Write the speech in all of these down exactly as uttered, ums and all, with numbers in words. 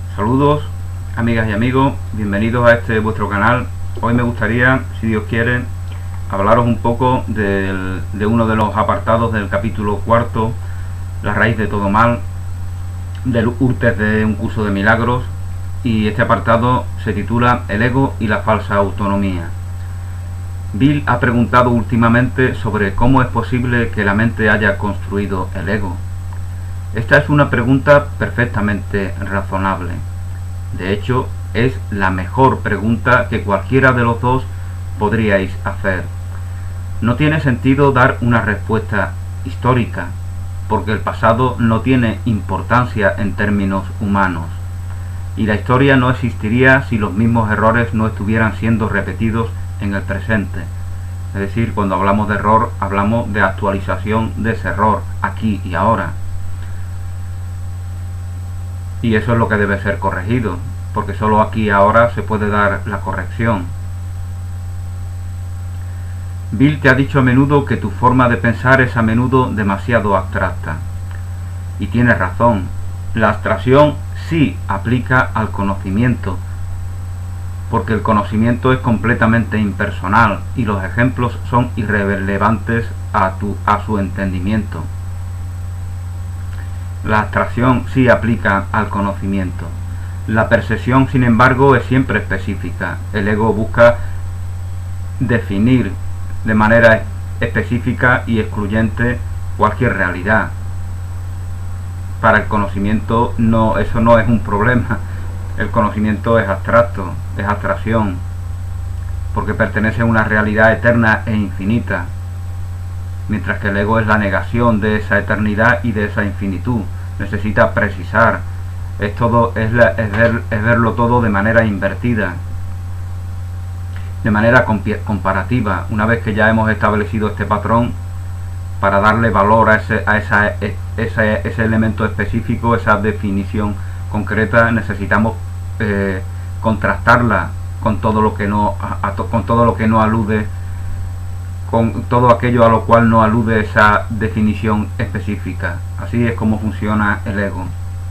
Saludos, amigas y amigos, bienvenidos a este vuestro canal. Hoy me gustaría, si Dios quiere, hablaros un poco del, de uno de los apartados del capítulo cuarto, la raíz de todo mal, del Urtes de un curso de milagros, y este apartado se titula El ego y la falsa autonomía. Bill ha preguntado últimamente sobre cómo es posible que la mente haya construido el ego. Esta es una pregunta perfectamente razonable. De hecho, es la mejor pregunta que cualquiera de los dos podríais hacer. No tiene sentido dar una respuesta histórica, porque el pasado no tiene importancia en términos humanos, y la historia no existiría si los mismos errores no estuvieran siendo repetidos en el presente. Es decir, cuando hablamos de error, hablamos de actualización de ese error, aquí y ahora. Y eso es lo que debe ser corregido, porque solo aquí y ahora se puede dar la corrección. Bill te ha dicho a menudo que tu forma de pensar es a menudo demasiado abstracta. Y tienes razón, la abstracción sí aplica al conocimiento, porque el conocimiento es completamente impersonal y los ejemplos son irrelevantes a, tu, a su entendimiento. La abstracción sí aplica al conocimiento. La percepción, sin embargo, es siempre específica. El ego busca definir de manera específica y excluyente cualquier realidad. Para el conocimiento no, eso no es un problema. El conocimiento es abstracto, es abstracción, porque pertenece a una realidad eterna e infinita, mientras que el ego es la negación de esa eternidad y de esa infinitud. Necesita precisar, es, todo, es, la, es, ver, es verlo todo de manera invertida, de manera comparativa. Una vez que ya hemos establecido este patrón, para darle valor a ese, a esa, ese, ese elemento específico, esa definición concreta, necesitamos eh, contrastarla con todo lo que no, a, con todo lo que no alude, con todo aquello a lo cual no alude esa definición específica. Así es como funciona el ego.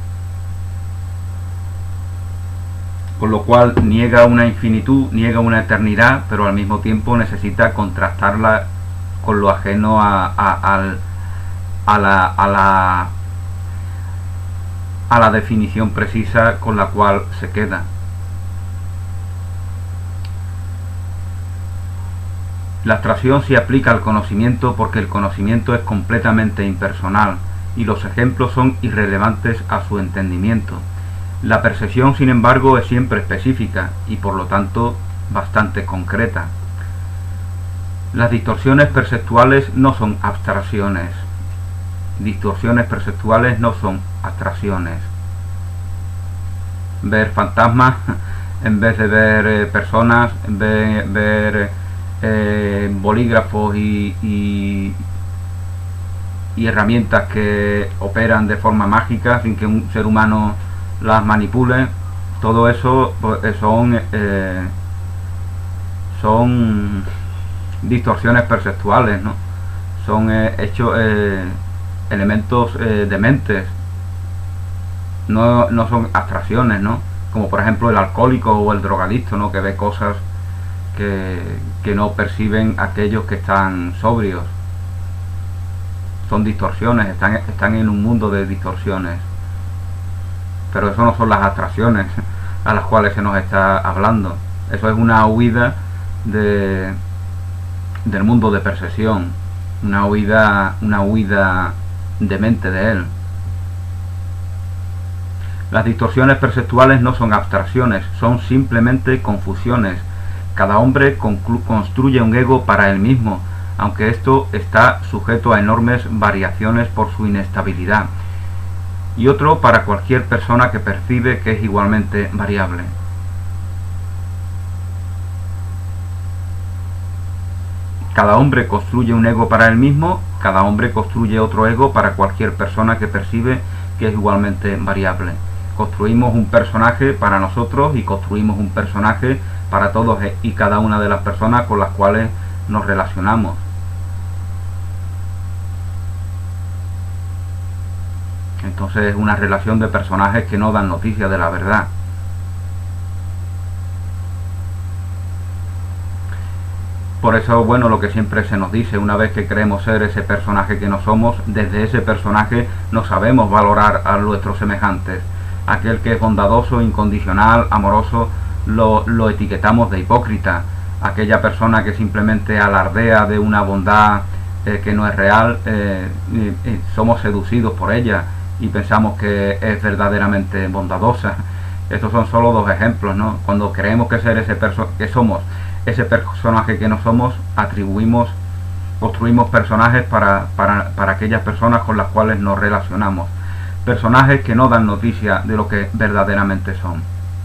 Con lo cual niega una infinitud, niega una eternidad, pero al mismo tiempo necesita contrastarla con lo ajeno a, a, a, a, la, a, la, a la definición precisa con la cual se queda. La abstracción se aplica al conocimiento porque el conocimiento es completamente impersonal y los ejemplos son irrelevantes a su entendimiento. La percepción, sin embargo, es siempre específica y por lo tanto bastante concreta. Las distorsiones perceptuales no son abstracciones. Distorsiones perceptuales no son abstracciones. Ver fantasmas en vez de ver eh, personas, ver, ver eh, bolígrafos y, y, y herramientas que operan de forma mágica sin que un ser humano las manipule, todo eso pues, son eh, son distorsiones perceptuales, ¿no? Son eh, hechos eh, elementos eh, dementes, no, no son abstracciones, ¿no? Como por ejemplo el alcohólico o el drogadicto, ¿no? Que ve cosas que, que no perciben aquellos que están sobrios. Son distorsiones, están, están en un mundo de distorsiones. Pero eso no son las abstracciones a las cuales se nos está hablando. Eso es una huida de, del mundo de percepción, una huida, una huida de mente de él. Las distorsiones perceptuales no son abstracciones, son simplemente confusiones. Cada hombre construye un ego para él mismo, aunque esto está sujeto a enormes variaciones por su inestabilidad, y otro para cualquier persona que percibe que es igualmente variable. Cada hombre construye un ego para él mismo, cada hombre construye otro ego para cualquier persona que percibe que es igualmente variable. Construimos un personaje para nosotros y construimos un personaje para todos y cada una de las personas con las cuales nos relacionamos. Entonces es una relación de personajes que no dan noticia de la verdad. Por eso, bueno, lo que siempre se nos dice, una vez que creemos ser ese personaje que no somos, desde ese personaje no sabemos valorar a nuestros semejantes. Aquel que es bondadoso, incondicional, amoroso, lo, lo etiquetamos de hipócrita. Aquella persona que simplemente alardea de una bondad eh, que no es real, eh, eh, eh, somos seducidos por ella y pensamos que es verdaderamente bondadosa. Estos son solo dos ejemplos, ¿no? Cuando creemos que ser ese perso que somos ese personaje que no somos, atribuimos, construimos personajes para, para, para aquellas personas con las cuales nos relacionamos. Personajes que no dan noticia de lo que verdaderamente son.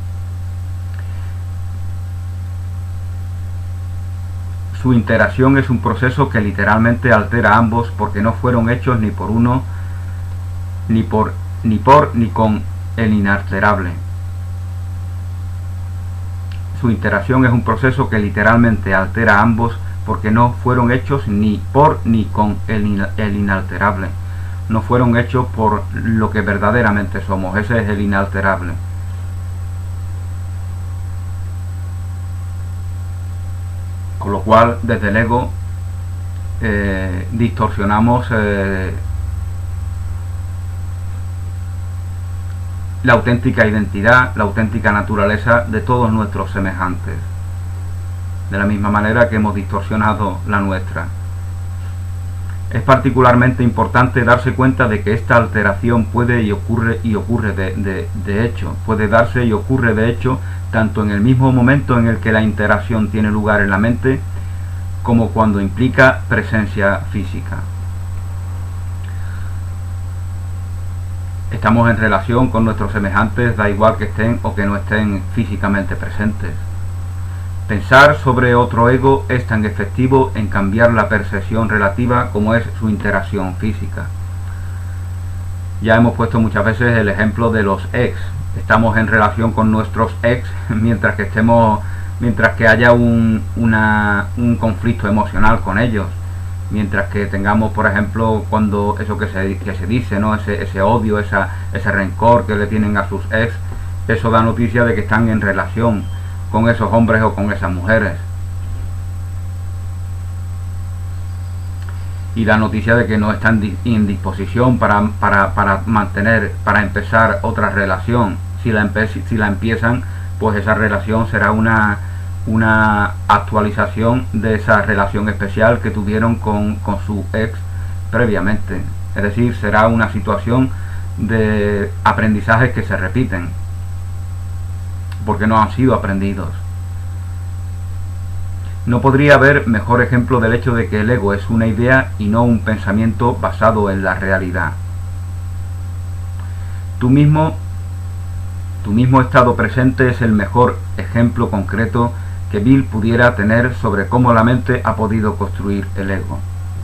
Su interacción es un proceso que literalmente altera a ambos porque no fueron hechos ni por uno, ni por, ni por, ni con el inalterable. Su interacción es un proceso que literalmente altera a ambos porque no fueron hechos ni por ni con el, in el inalterable. No fueron hechos por lo que verdaderamente somos. Ese es el inalterable. Con lo cual, desde el ego, eh, distorsionamos eh, la auténtica identidad, la auténtica naturaleza de todos nuestros semejantes, de la misma manera que hemos distorsionado la nuestra. Es particularmente importante darse cuenta de que esta alteración puede y ocurre y ocurre de, de, de hecho, puede darse y ocurre de hecho tanto en el mismo momento en el que la interacción tiene lugar en la mente, como cuando implica presencia física. Estamos en relación con nuestros semejantes, da igual que estén o que no estén físicamente presentes. Pensar sobre otro ego es tan efectivo en cambiar la percepción relativa como es su interacción física. Ya hemos puesto muchas veces el ejemplo de los ex. Estamos en relación con nuestros ex mientras que estemos, mientras que haya un, una, un conflicto emocional con ellos. Mientras que tengamos, por ejemplo, cuando eso que se, que se dice, ¿no? Ese, ese odio, esa, ese rencor que le tienen a sus ex, eso da noticia de que están en relación con esos hombres o con esas mujeres. Y da noticia de que no están en disposición para, para, para mantener, para empezar otra relación. Si la, empe si la empiezan, pues esa relación será una... una actualización de esa relación especial que tuvieron con, con su ex previamente. Es decir, será una situación de aprendizajes que se repiten porque no han sido aprendidos. No podría haber mejor ejemplo del hecho de que el ego es una idea y no un pensamiento basado en la realidad. Tú mismo, tu mismo estado presente es el mejor ejemplo concreto que Bill pudiera tener sobre cómo la mente ha podido construir el ego.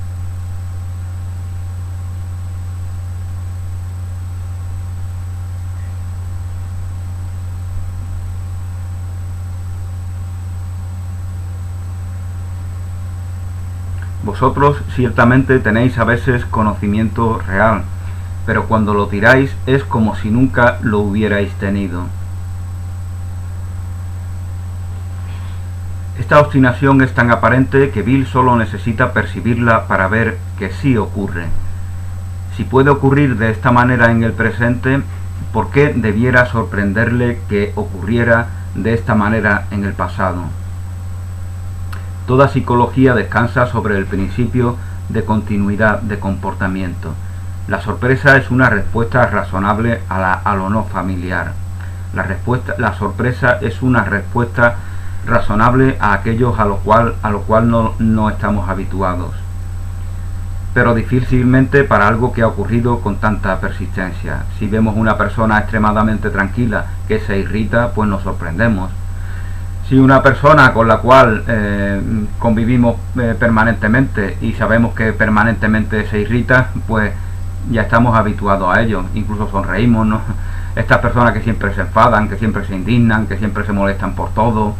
Vosotros ciertamente tenéis a veces conocimiento real, pero cuando lo tiráis es como si nunca lo hubierais tenido. Esta obstinación es tan aparente que Bill solo necesita percibirla para ver que sí ocurre. Si puede ocurrir de esta manera en el presente, ¿por qué debiera sorprenderle que ocurriera de esta manera en el pasado? Toda psicología descansa sobre el principio de continuidad de comportamiento. La sorpresa es una respuesta razonable a, la, a lo no familiar. La, respuesta, la sorpresa es una respuesta razonable a aquellos a lo cual, a lo cual no, no estamos habituados, pero difícilmente para algo que ha ocurrido con tanta persistencia. Si vemos una persona extremadamente tranquila que se irrita, pues nos sorprendemos. Si una persona con la cual eh, convivimos eh, permanentemente y sabemos que permanentemente se irrita, pues ya estamos habituados a ello, incluso sonreímos, ¿no? Estas personas que siempre se enfadan, que siempre se indignan, que siempre se molestan por todo,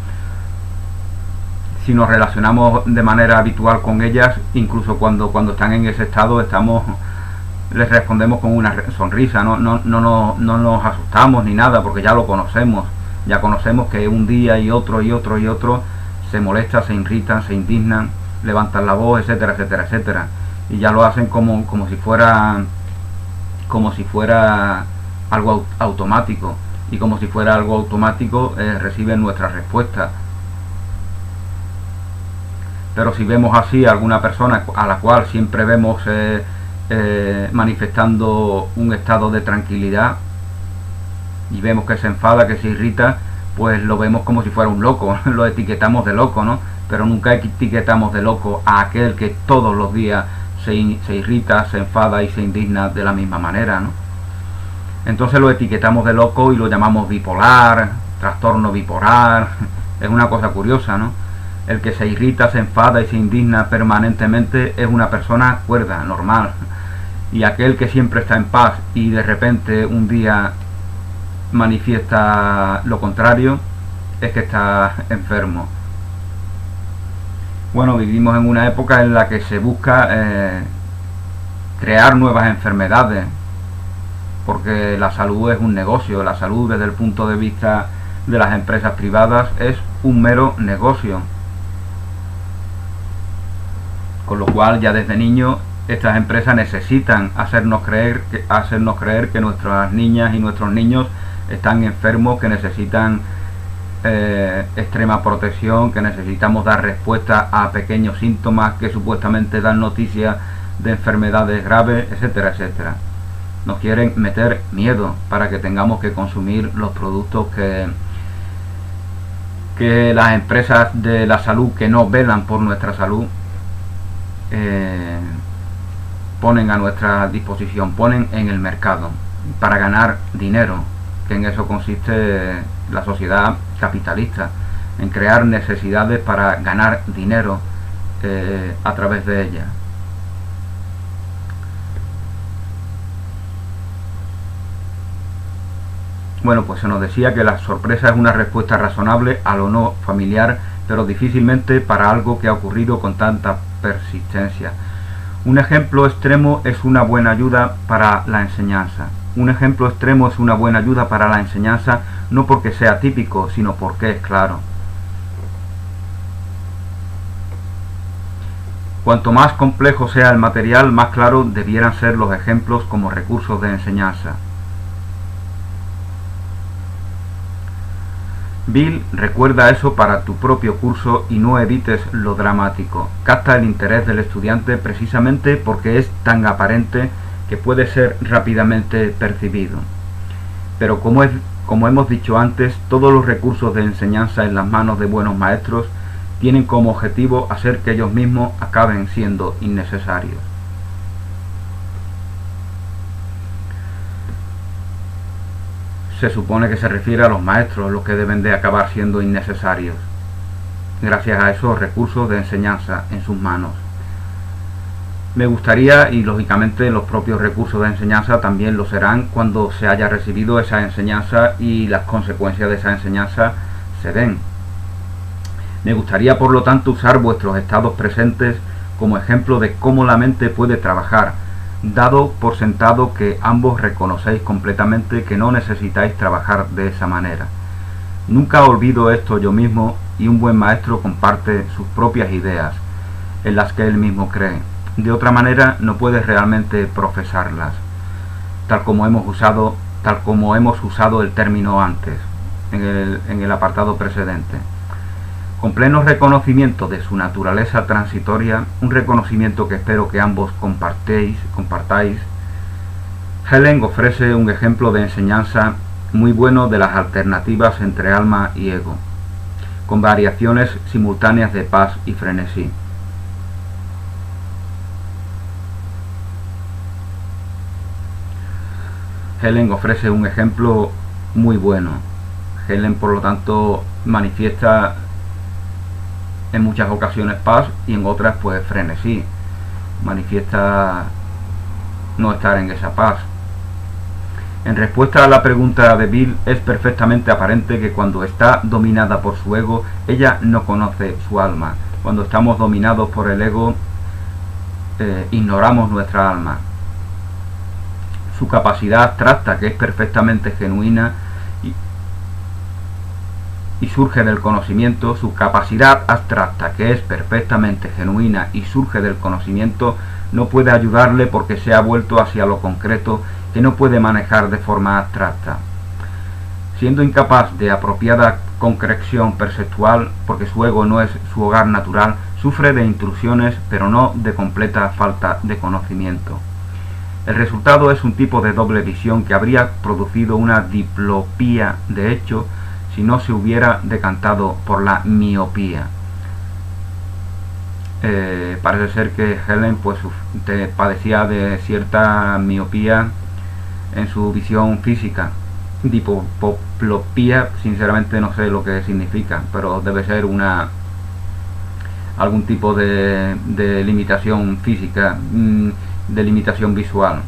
si nos relacionamos de manera habitual con ellas, incluso cuando, cuando están en ese estado, estamos les respondemos con una sonrisa, no, no, no, no, no nos asustamos ni nada, porque ya lo conocemos, ya conocemos que un día y otro y otro y otro se molestan, se irritan, se indignan, levantan la voz, etcétera, etcétera, etcétera, y ya lo hacen como, como si fuera como si fuera algo automático, y como si fuera algo automático eh, reciben nuestra respuesta. Pero si vemos así a alguna persona a la cual siempre vemos eh, eh, manifestando un estado de tranquilidad, y vemos que se enfada, que se irrita, pues lo vemos como si fuera un loco, lo etiquetamos de loco, ¿no? Pero nunca etiquetamos de loco a aquel que todos los días se, se irrita, se enfada y se indigna de la misma manera, ¿no? Entonces lo etiquetamos de loco y lo llamamos bipolar, trastorno bipolar. Es una cosa curiosa, ¿no? El que se irrita, se enfada y se indigna permanentemente es una persona cuerda, normal. Y aquel que siempre está en paz y de repente un día manifiesta lo contrario, es que está enfermo. Bueno, vivimos en una época en la que se busca eh, crear nuevas enfermedades, porque la salud es un negocio. La salud, desde el punto de vista de las empresas privadas, es un mero negocio. Con lo cual, ya desde niños, estas empresas necesitan hacernos creer, hacernos creer que nuestras niñas y nuestros niños están enfermos, que necesitan eh, extrema protección, que necesitamos dar respuesta a pequeños síntomas que supuestamente dan noticia de enfermedades graves, etcétera, etcétera. Nos quieren meter miedo para que tengamos que consumir los productos que, que las empresas de la salud, que no velan por nuestra salud, eh, ponen a nuestra disposición, ponen en el mercado para ganar dinero, que en eso consiste la sociedad capitalista, en crear necesidades para ganar dinero eh, a través de ellas. Bueno, pues se nos decía que la sorpresa es una respuesta razonable a lo no familiar, pero difícilmente para algo que ha ocurrido con tanta persistencia. Un ejemplo extremo es una buena ayuda para la enseñanza. Un ejemplo extremo es una buena ayuda para la enseñanza, no porque sea típico, sino porque es claro. Cuanto más complejo sea el material, más claro debieran ser los ejemplos como recursos de enseñanza. Bill, recuerda eso para tu propio curso y no evites lo dramático. Capta el interés del estudiante precisamente porque es tan aparente que puede ser rápidamente percibido. Pero como, es, como hemos dicho antes, todos los recursos de enseñanza en las manos de buenos maestros tienen como objetivo hacer que ellos mismos acaben siendo innecesarios. Se supone que se refiere a los maestros, los que deben de acabar siendo innecesarios, gracias a esos recursos de enseñanza en sus manos. Me gustaría, y lógicamente los propios recursos de enseñanza también lo serán cuando se haya recibido esa enseñanza y las consecuencias de esa enseñanza se den. Me gustaría, por lo tanto, usar vuestros estados presentes como ejemplo de cómo la mente puede trabajar, dado por sentado que ambos reconocéis completamente que no necesitáis trabajar de esa manera. Nunca olvido esto yo mismo, y un buen maestro comparte sus propias ideas, en las que él mismo cree. De otra manera no puede realmente profesarlas, tal como hemos usado, tal como hemos usado el término antes, en el, en el apartado precedente. Con pleno reconocimiento de su naturaleza transitoria, un reconocimiento que espero que ambos compartéis, compartáis, Helen ofrece un ejemplo de enseñanza muy bueno de las alternativas entre alma y ego, con variaciones simultáneas de paz y frenesí. Helen ofrece un ejemplo muy bueno. Helen, por lo tanto, manifiesta en muchas ocasiones paz y en otras pues frenesí, manifiesta no estar en esa paz. En respuesta a la pregunta de Bill, es perfectamente aparente que cuando está dominada por su ego, ella no conoce su alma. Cuando estamos dominados por el ego, eh, ignoramos nuestra alma. su capacidad abstracta, que es perfectamente genuina y, y surge del conocimiento, su capacidad abstracta, que es perfectamente genuina y surge del conocimiento, no puede ayudarle porque se ha vuelto hacia lo concreto, que no puede manejar de forma abstracta. Siendo incapaz de apropiada concreción perceptual, porque su ego no es su hogar natural, sufre de intrusiones, pero no de completa falta de conocimiento. El resultado es un tipo de doble visión que habría producido una diplopía de hecho si no se hubiera decantado por la miopía. Eh, parece ser que Helen pues te padecía de cierta miopía en su visión física. Diplopía, sinceramente no sé lo que significa, pero debe ser una algún tipo de, de limitación física, de limitación visual,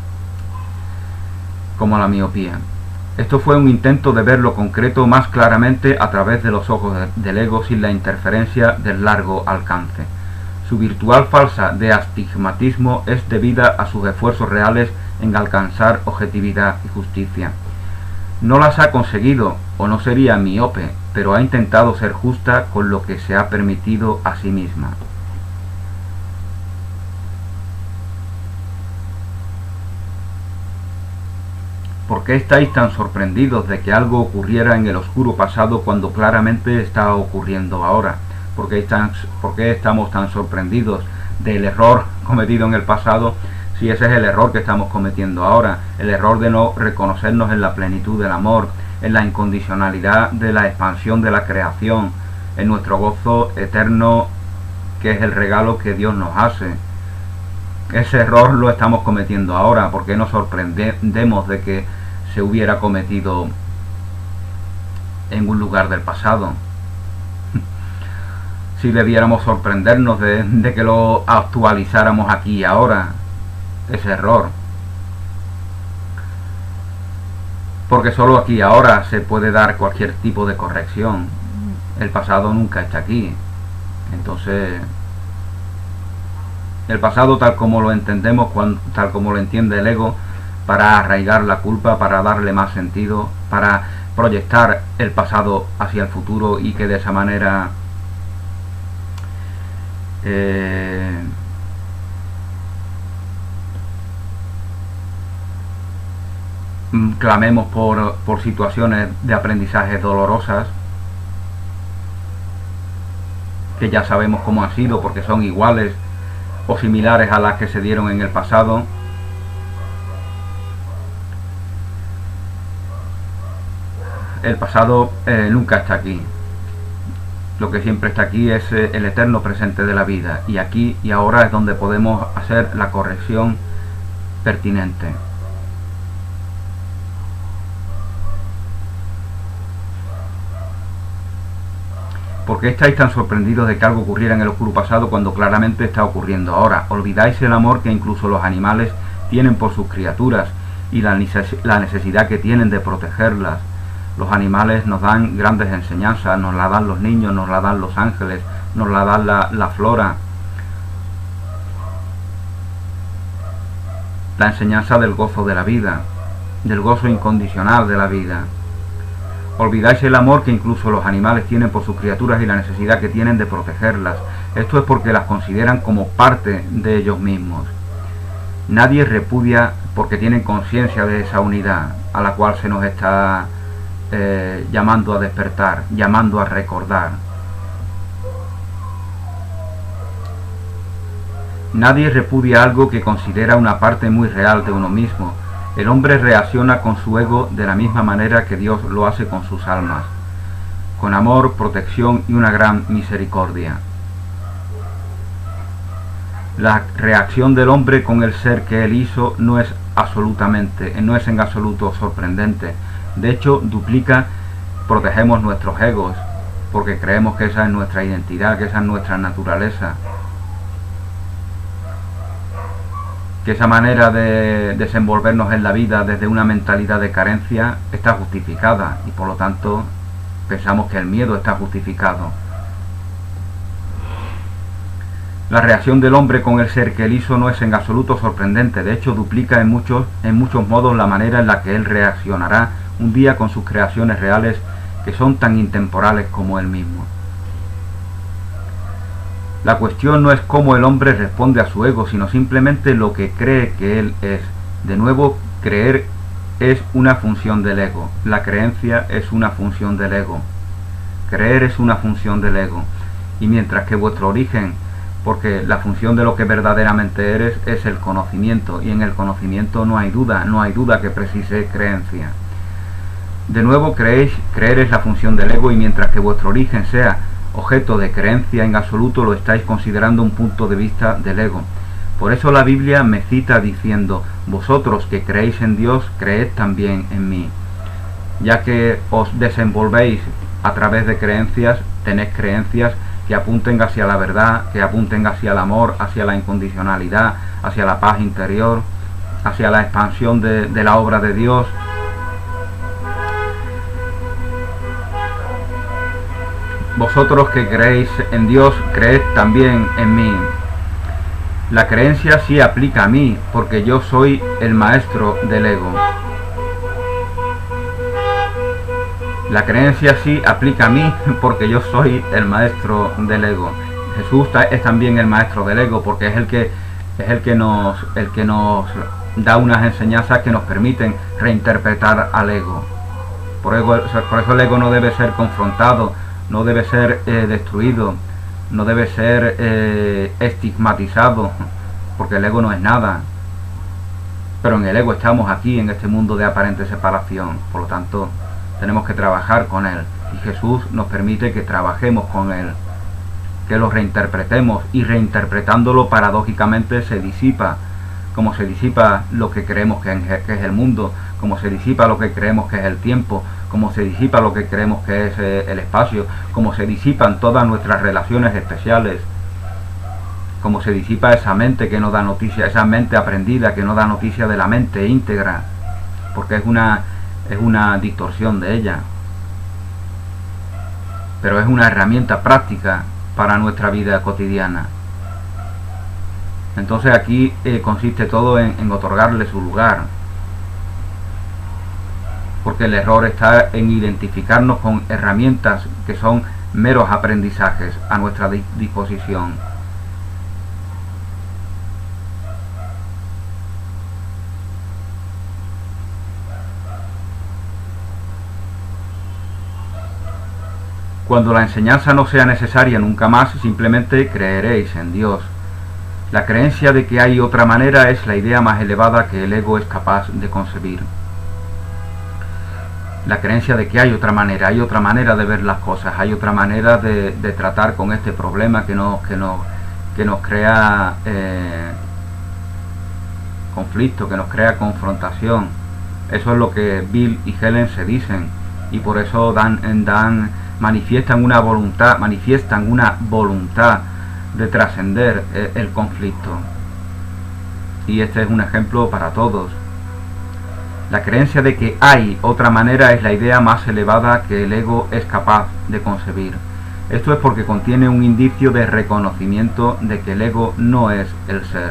como la miopía. Esto fue un intento de ver lo concreto más claramente a través de los ojos del ego sin la interferencia del largo alcance. Su virtual falsa de astigmatismo es debida a sus esfuerzos reales en alcanzar objetividad y justicia. No las ha conseguido, o no sería miope, pero ha intentado ser justa con lo que se ha permitido a sí misma. ¿Por qué estáis tan sorprendidos de que algo ocurriera en el oscuro pasado cuando claramente está ocurriendo ahora? ¿Por qué, están, ¿Por qué estamos tan sorprendidos del error cometido en el pasado si ese es el error que estamos cometiendo ahora? El error de no reconocernos en la plenitud del amor, en la incondicionalidad de la expansión de la creación, en nuestro gozo eterno que es el regalo que Dios nos hace. Ese error lo estamos cometiendo ahora. ¿Por qué nos sorprendemos de que se hubiera cometido en un lugar del pasado? Si debiéramos sorprendernos de, de que lo actualizáramos aquí y ahora, ese error. Porque solo aquí y ahora se puede dar cualquier tipo de corrección. El pasado nunca está aquí. Entonces, el pasado tal como lo entendemos, tal como lo entiende el ego, para arraigar la culpa, para darle más sentido, para proyectar el pasado hacia el futuro y que de esa manera eh, clamemos por, por situaciones de aprendizaje dolorosas que ya sabemos cómo han sido porque son iguales o similares a las que se dieron en el pasado. El pasado eh, nunca está aquí. Lo que siempre está aquí es eh, el eterno presente de la vida, y aquí y ahora es donde podemos hacer la corrección pertinente. ¿Por qué estáis tan sorprendidos de que algo ocurriera en el oscuro pasado cuando claramente está ocurriendo ahora? Olvidáis el amor que incluso los animales tienen por sus criaturas y la necesidad que tienen de protegerlas. Los animales nos dan grandes enseñanzas, nos la dan los niños, nos la dan los ángeles, nos la dan la, la flora. La enseñanza del gozo de la vida, del gozo incondicional de la vida. Olvidáis el amor que incluso los animales tienen por sus criaturas y la necesidad que tienen de protegerlas. Esto es porque las consideran como parte de ellos mismos. Nadie repudia porque tienen conciencia de esa unidad a la cual se nos está eh, llamando a despertar, llamando a recordar. Nadie repudia algo que considera una parte muy real de uno mismo. El hombre reacciona con su ego de la misma manera que Dios lo hace con sus almas, con amor, protección y una gran misericordia. La reacción del hombre con el ser que él hizo no es absolutamente, no es en absoluto sorprendente. De hecho, duplica, protegemos nuestros egos, porque creemos que esa es nuestra identidad, que esa es nuestra naturaleza. Que esa manera de desenvolvernos en la vida desde una mentalidad de carencia está justificada y por lo tanto pensamos que el miedo está justificado. La reacción del hombre con el ser que él hizo no es en absoluto sorprendente, de hecho duplica en muchos, en muchos modos la manera en la que él reaccionará un día con sus creaciones reales que son tan intemporales como él mismo. La cuestión no es cómo el hombre responde a su ego, sino simplemente lo que cree que él es. De nuevo, creer es una función del ego. La creencia es una función del ego. Creer es una función del ego. Y mientras que vuestro origen, porque la función de lo que verdaderamente eres es el conocimiento, y en el conocimiento no hay duda, no hay duda que precise creencia. De nuevo, creéis, creer es la función del ego, y mientras que vuestro origen sea objeto de creencia en absoluto, lo estáis considerando un punto de vista del ego. Por eso la Biblia me cita diciendo: vosotros que creéis en Dios, creed también en mí. Ya que os desenvolvéis a través de creencias, tenéis creencias que apunten hacia la verdad, que apunten hacia el amor, hacia la incondicionalidad, hacia la paz interior, hacia la expansión de, de la obra de Dios. Vosotros que creéis en Dios, creed también en mí. La creencia sí aplica a mí, porque yo soy el maestro del ego. La creencia sí aplica a mí, porque yo soy el maestro del ego. Jesús es también el maestro del ego, porque es el que es el que nos el que nos da unas enseñanzas que nos permiten reinterpretar al ego. Por, ego, por eso el ego no debe ser confrontado, no debe ser eh, destruido, no debe ser eh, estigmatizado, porque el ego no es nada. Pero en el ego estamos aquí, en este mundo de aparente separación, por lo tanto tenemos que trabajar con él, y Jesús nos permite que trabajemos con él, que lo reinterpretemos, y reinterpretándolo paradójicamente se disipa, como se disipa lo que creemos que es el mundo, como se disipa lo que creemos que es el tiempo, como se disipa lo que creemos que es el espacio, como se disipan todas nuestras relaciones especiales, como se disipa esa mente que no da noticia, esa mente aprendida que no da noticia de la mente íntegra, porque es una, es una distorsión de ella, pero es una herramienta práctica para nuestra vida cotidiana. Entonces aquí eh, consiste todo en, en otorgarle su lugar, porque el error está en identificarnos con herramientas que son meros aprendizajes a nuestra disposición. Cuando la enseñanza no sea necesaria nunca más, simplemente creeréis en Dios. La creencia de que hay otra manera es la idea más elevada que el ego es capaz de concebir. La creencia de que hay otra manera, hay otra manera de ver las cosas, hay otra manera de, de tratar con este problema que nos, que nos, que nos crea eh, conflicto, que nos crea confrontación. Eso es lo que Bill y Helen se dicen, y por eso dan, dan, manifiestan una voluntad, manifiestan una voluntad de trascender eh, el conflicto. Y este es un ejemplo para todos. La creencia de que hay otra manera es la idea más elevada que el ego es capaz de concebir. Esto es porque contiene un indicio de reconocimiento de que el ego no es el ser.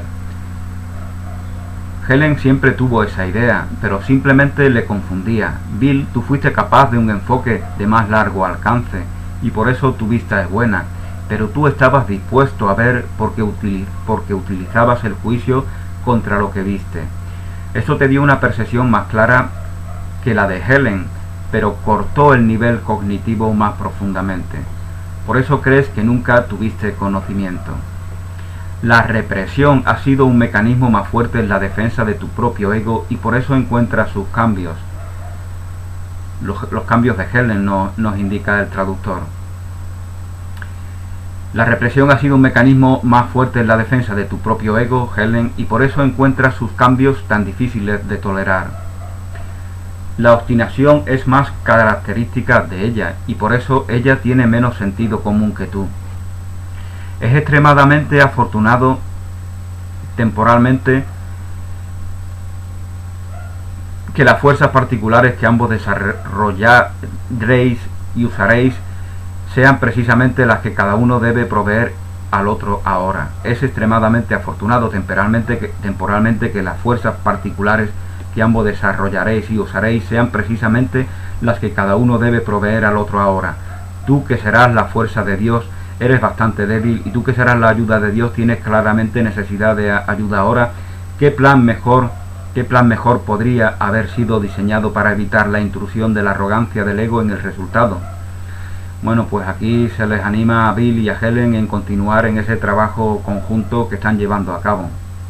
Helen siempre tuvo esa idea, pero simplemente le confundía. Bill, tú fuiste capaz de un enfoque de más largo alcance, y por eso tu vista es buena, pero tú estabas dispuesto a ver porque, utiliz porque utilizabas el juicio contra lo que viste. Esto te dio una percepción más clara que la de Helen, pero cortó el nivel cognitivo más profundamente. Por eso crees que nunca tuviste conocimiento. La represión ha sido un mecanismo más fuerte en la defensa de tu propio ego, y por eso encuentras sus cambios. Los, los cambios de Helen no, nos indica el traductor. La represión ha sido un mecanismo más fuerte en la defensa de tu propio ego, Helen, y por eso encuentras sus cambios tan difíciles de tolerar. La obstinación es más característica de ella, y por eso ella tiene menos sentido común que tú. Es extremadamente afortunado temporalmente que las fuerzas particulares que ambos desarrollaréis y usaréis sean precisamente las que cada uno debe proveer al otro ahora. Es extremadamente afortunado temporalmente que, temporalmente que las fuerzas particulares que ambos desarrollaréis y usaréis sean precisamente las que cada uno debe proveer al otro ahora. Tú, que serás la fuerza de Dios, eres bastante débil, y tú, que serás la ayuda de Dios, tienes claramente necesidad de ayuda ahora. ¿Qué plan mejor, qué plan mejor podría haber sido diseñado para evitar la intrusión de la arrogancia del ego en el resultado? Bueno, pues aquí se les anima a Bill y a Helen en continuar en ese trabajo conjunto que están llevando a cabo.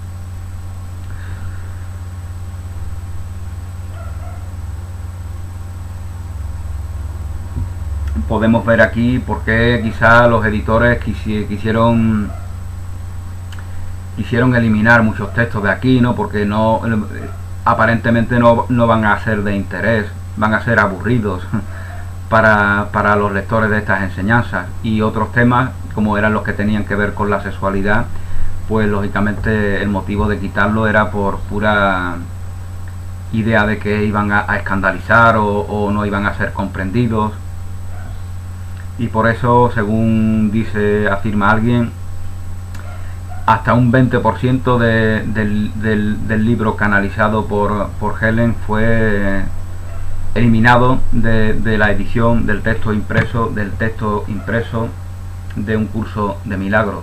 Podemos ver aquí por qué quizá los editores quisi quisieron quisieron eliminar muchos textos de aquí, ¿no? Porque no aparentemente no, no van a ser de interés, van a ser aburridos para, para los lectores de estas enseñanzas. Y otros temas, como eran los que tenían que ver con la sexualidad, pues lógicamente el motivo de quitarlo era por pura idea de que iban a, a escandalizar o, o no iban a ser comprendidos. Y por eso, según dice, afirma alguien, hasta un veinte por ciento de, del, del, del libro canalizado por, por Helen fue eliminado de, de la edición del texto impreso, del texto impreso de un curso de milagros.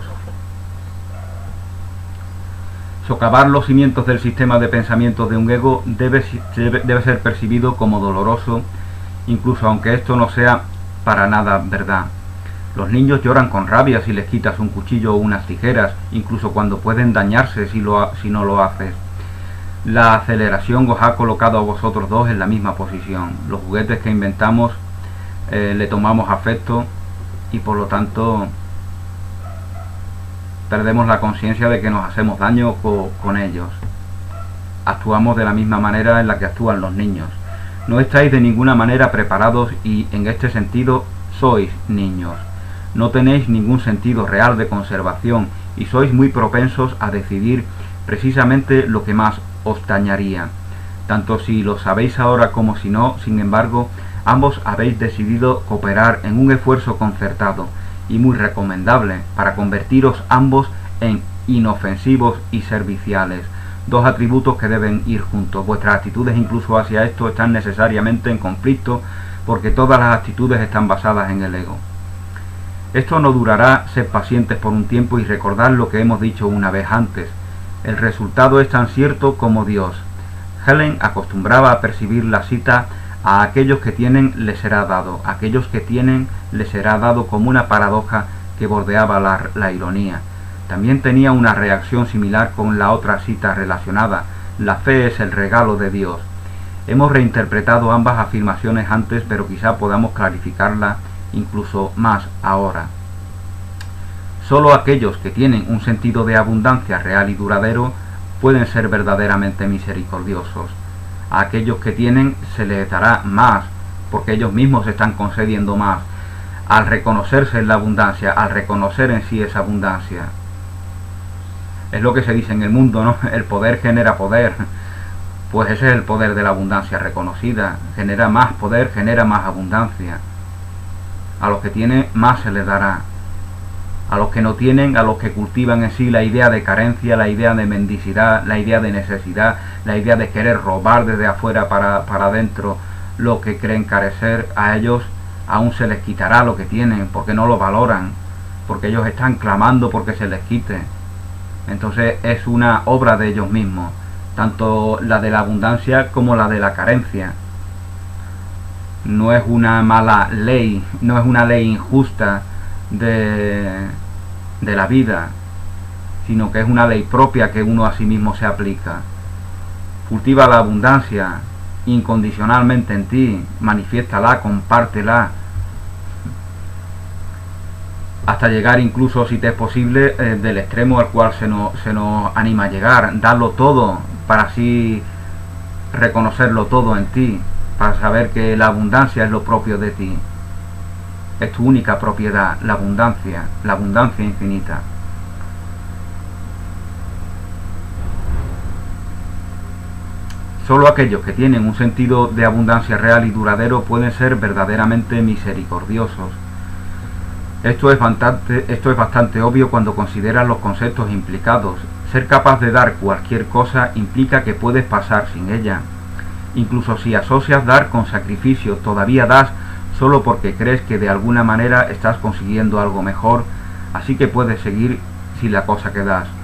Socavar los cimientos del sistema de pensamientos de un ego debe, debe, debe ser percibido como doloroso, incluso aunque esto no sea para nada verdad. Los niños lloran con rabia si les quitas un cuchillo o unas tijeras, incluso cuando pueden dañarse si, lo, si no lo haces. La aceleración os ha colocado a vosotros dos en la misma posición. Los juguetes que inventamos eh, le tomamos afecto y por lo tanto perdemos la conciencia de que nos hacemos daño co con ellos. Actuamos de la misma manera en la que actúan los niños. No estáis de ninguna manera preparados y en este sentido sois niños. No tenéis ningún sentido real de conservación y sois muy propensos a decidir precisamente lo que más os dañaría. Tanto si lo sabéis ahora como si no, sin embargo, ambos habéis decidido cooperar en un esfuerzo concertado y muy recomendable para convertiros ambos en inofensivos y serviciales. Dos atributos que deben ir juntos. Vuestras actitudes incluso hacia esto están necesariamente en conflicto porque todas las actitudes están basadas en el ego. Esto no durará, sed pacientes por un tiempo y recordad lo que hemos dicho una vez antes. El resultado es tan cierto como Dios. Helen acostumbraba a percibir la cita a aquellos que tienen les será dado, aquellos que tienen les será dado como una paradoja que bordeaba la, la ironía. También tenía una reacción similar con la otra cita relacionada, la fe es el regalo de Dios. Hemos reinterpretado ambas afirmaciones antes, pero quizá podamos clarificarla incluso más ahora. Solo aquellos que tienen un sentido de abundancia real y duradero pueden ser verdaderamente misericordiosos. A aquellos que tienen se les dará más, porque ellos mismos están concediendo más, al reconocerse en la abundancia, al reconocer en sí esa abundancia. Es lo que se dice en el mundo, ¿no? El poder genera poder. Pues ese es el poder de la abundancia reconocida. Genera más poder, genera más abundancia. A los que tienen, más se les dará. A los que no tienen, a los que cultivan en sí la idea de carencia, la idea de mendicidad, la idea de necesidad, la idea de querer robar desde afuera para, para adentro lo que creen carecer, a ellos aún se les quitará lo que tienen, porque no lo valoran, porque ellos están clamando porque se les quite. Entonces es una obra de ellos mismos, tanto la de la abundancia como la de la carencia. No es una mala ley, no es una ley injusta de, de la vida, sino que es una ley propia que uno a sí mismo se aplica. Cultiva la abundancia incondicionalmente en ti, manifiéstala, compártela, hasta llegar incluso, si te es posible, eh, del extremo al cual se nos, se nos anima a llegar. Darlo todo para así reconocerlo todo en ti, para saber que la abundancia es lo propio de ti. Es tu única propiedad, la abundancia, la abundancia infinita. Solo aquellos que tienen un sentido de abundancia real y duradero pueden ser verdaderamente misericordiosos. Esto es bastante, esto es bastante obvio cuando consideras los conceptos implicados. Ser capaz de dar cualquier cosa implica que puedes pasar sin ella. Incluso si asocias dar con sacrificio, todavía das solo porque crees que de alguna manera estás consiguiendo algo mejor, así que puedes seguir sin la cosa que das.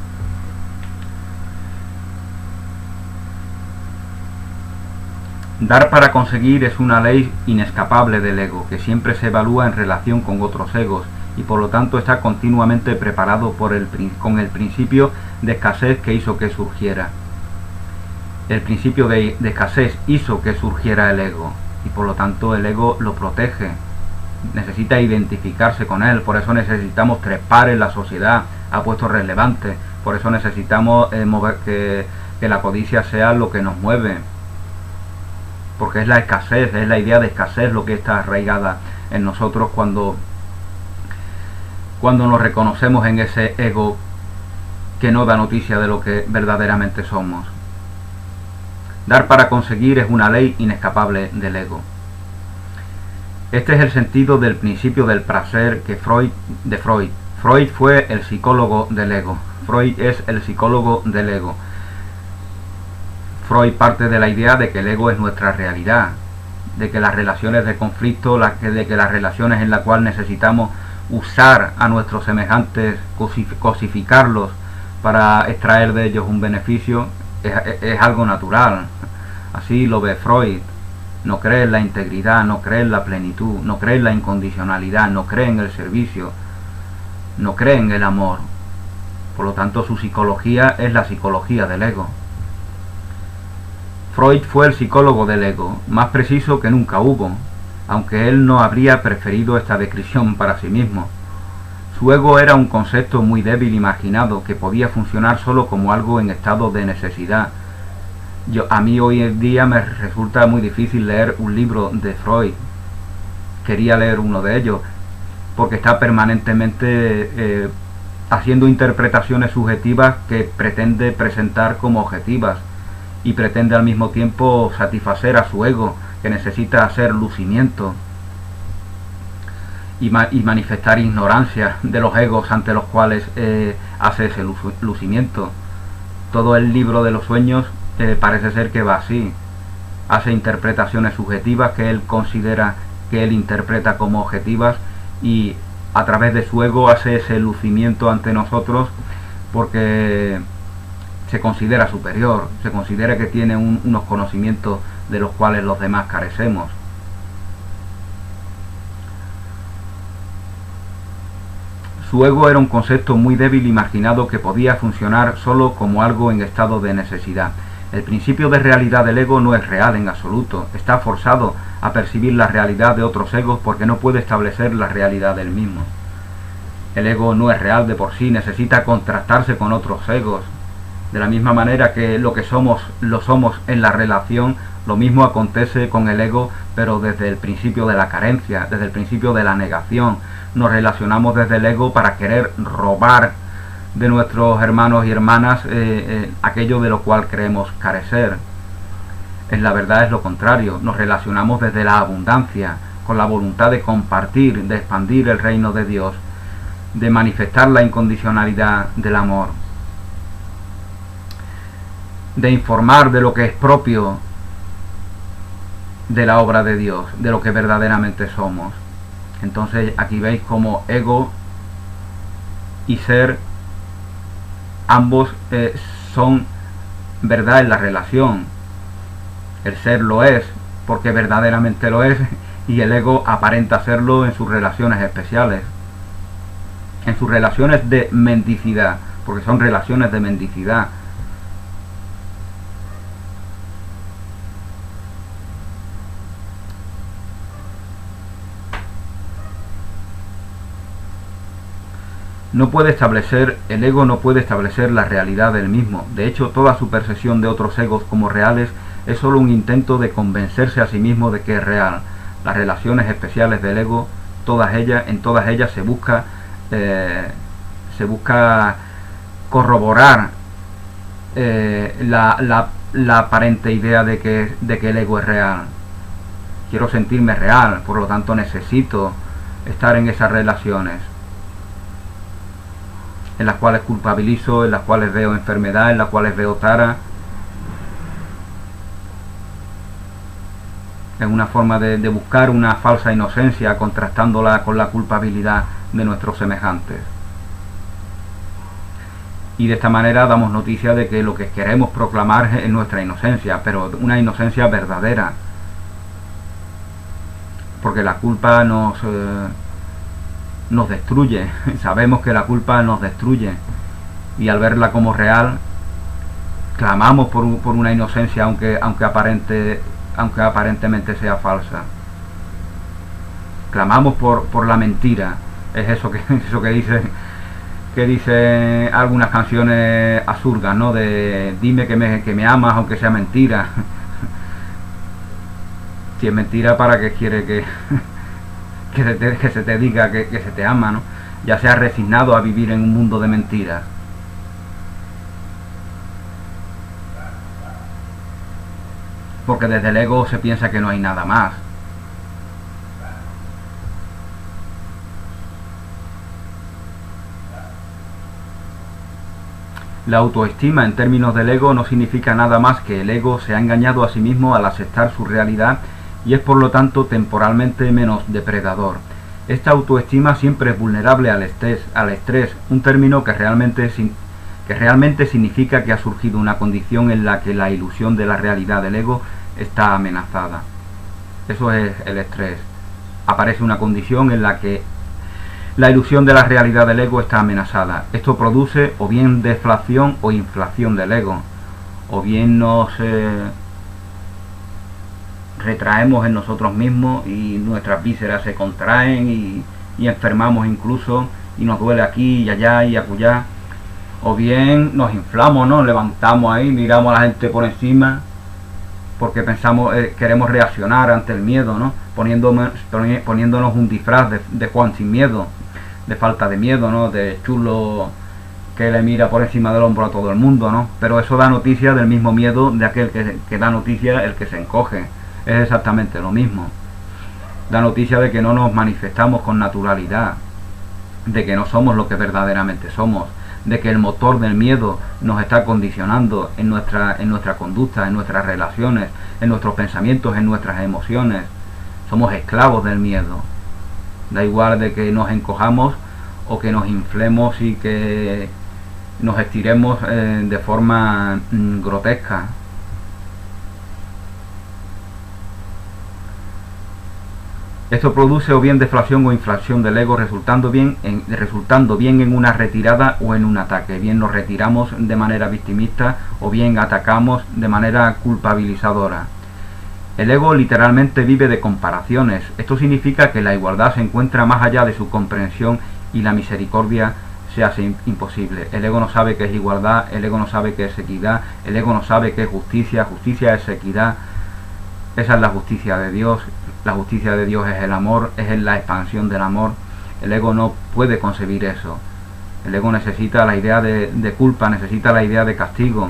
Dar para conseguir es una ley inescapable del ego, que siempre se evalúa en relación con otros egos, y por lo tanto está continuamente preparado por el, con el principio de escasez que hizo que surgiera. El principio de, de escasez hizo que surgiera el ego, y por lo tanto el ego lo protege. Necesita identificarse con él, por eso necesitamos trepar en la sociedad a puestos relevantes, por eso necesitamos eh, mover, que, que la codicia sea lo que nos mueve. Porque es la escasez, es la idea de escasez lo que está arraigada en nosotros cuando, cuando nos reconocemos en ese ego que no da noticia de lo que verdaderamente somos. Dar para conseguir es una ley inescapable del ego. Este es el sentido del principio del placer que Freud, de Freud. Freud fue el psicólogo del ego. Freud es el psicólogo del ego. Freud parte de la idea de que el ego es nuestra realidad, de que las relaciones de conflicto, de que las relaciones en las cuales necesitamos usar a nuestros semejantes, cosificarlos para extraer de ellos un beneficio, es, es algo natural. Así lo ve Freud. No cree en la integridad, no cree en la plenitud, no cree en la incondicionalidad, no cree en el servicio, no cree en el amor. Por lo tanto, su psicología es la psicología del ego. Freud fue el psicólogo del ego, más preciso que nunca hubo, aunque él no habría preferido esta descripción para sí mismo. Su ego era un concepto muy débil imaginado que podía funcionar solo como algo en estado de necesidad. Yo, a mí hoy en día me resulta muy difícil leer un libro de Freud. Quería leer uno de ellos, porque está permanentemente eh, haciendo interpretaciones subjetivas que pretende presentar como objetivas, y pretende al mismo tiempo satisfacer a su ego, que necesita hacer lucimiento y, ma y manifestar ignorancia de los egos ante los cuales eh, hace ese lu lucimiento. Todo el libro de los sueños eh, parece ser que va así. Hace interpretaciones subjetivas que él considera que él interpreta como objetivas, y a través de su ego hace ese lucimiento ante nosotros porque se considera superior, se considera que tiene un, unos conocimientos de los cuales los demás carecemos. Su ego era un concepto muy débil imaginado que podía funcionar solo como algo en estado de necesidad. El principio de realidad del ego no es real en absoluto, está forzado a percibir la realidad de otros egos porque no puede establecer la realidad del mismo. El ego no es real de por sí, necesita contrastarse con otros egos. De la misma manera que lo que somos, lo somos en la relación, lo mismo acontece con el ego, pero desde el principio de la carencia, desde el principio de la negación. Nos relacionamos desde el ego para querer robar de nuestros hermanos y hermanas eh, eh, aquello de lo cual creemos carecer. En la verdad es lo contrario, nos relacionamos desde la abundancia, con la voluntad de compartir, de expandir el reino de Dios, de manifestar la incondicionalidad del amor, de informar de lo que es propio de la obra de Dios, de lo que verdaderamente somos. Entonces aquí veis como ego y ser, ambos eh, son verdad en la relación. El ser lo es porque verdaderamente lo es, y el ego aparenta serlo en sus relaciones especiales, en sus relaciones de mendicidad, porque son relaciones de mendicidad. No puede establecer, el ego no puede establecer la realidad del mismo. De hecho, toda su percepción de otros egos como reales es solo un intento de convencerse a sí mismo de que es real. Las relaciones especiales del ego, todas ellas, en todas ellas se busca, eh, se busca corroborar eh, la, la, la aparente idea de que, de que el ego es real. Quiero sentirme real, por lo tanto necesito estar en esas relaciones en las cuales culpabilizo, en las cuales veo enfermedad, en las cuales veo tara. Es una forma de, de buscar una falsa inocencia contrastándola con la culpabilidad de nuestros semejantes. Y de esta manera damos noticia de que lo que queremos proclamar es nuestra inocencia, pero una inocencia verdadera. Porque la culpa nos, eh, nos destruye. Sabemos que la culpa nos destruye. Y al verla como real, clamamos por, por una inocencia aunque, aunque, aparente, aunque aparentemente sea falsa. Clamamos por, por la mentira. Es eso que, eso que dice... que dice algunas canciones absurdas, ¿no? De dime que me, que me amas aunque sea mentira. Si es mentira, ¿para qué quiere que, que, se te, que se te diga que, que se te ama, ¿no? Ya se ha resignado a vivir en un mundo de mentiras. Porque desde el ego se piensa que no hay nada más. La autoestima en términos del ego no significa nada más que el ego se ha engañado a sí mismo al aceptar su realidad y es por lo tanto temporalmente menos depredador. Esta autoestima siempre es vulnerable al estrés, al estrés, un término que realmente, que realmente significa que ha surgido una condición en la que la ilusión de la realidad del ego está amenazada. Eso es el estrés. Aparece una condición en la que la ilusión de la realidad del ego está amenazada. Esto produce o bien deflación o inflación del ego, o bien nos eh, retraemos en nosotros mismos y nuestras vísceras se contraen y, y enfermamos incluso y nos duele aquí y allá y acullá, o bien nos inflamos, ¿no? Levantamos ahí, miramos a la gente por encima porque pensamos, eh, queremos reaccionar ante el miedo, ¿no? Poniéndonos, poniéndonos un disfraz de, de Juan sin miedo, de falta de miedo, ¿no? De chulo que le mira por encima del hombro a todo el mundo, ¿no? Pero eso da noticia del mismo miedo de aquel que, que da noticia el que se encoge. Es exactamente lo mismo. Da noticia de que no nos manifestamos con naturalidad, de que no somos lo que verdaderamente somos, de que el motor del miedo nos está condicionando en nuestra, en nuestra conducta, en nuestras relaciones, en nuestros pensamientos, en nuestras emociones. Somos esclavos del miedo. Da igual de que nos encojamos o que nos inflemos y que nos estiremos eh, de forma mm, grotesca. Esto produce o bien deflación o inflación del ego, resultando bien, en, resultando bien en una retirada o en un ataque. Bien nos retiramos de manera victimista o bien atacamos de manera culpabilizadora. El ego literalmente vive de comparaciones. Esto significa que la igualdad se encuentra más allá de su comprensión y la misericordia se hace imposible. El ego no sabe qué es igualdad, el ego no sabe qué es equidad, el ego no sabe qué es justicia, justicia es equidad. Esa es la justicia de Dios. La justicia de Dios es el amor, es la expansión del amor. El ego no puede concebir eso. El ego necesita la idea de, de culpa, necesita la idea de castigo.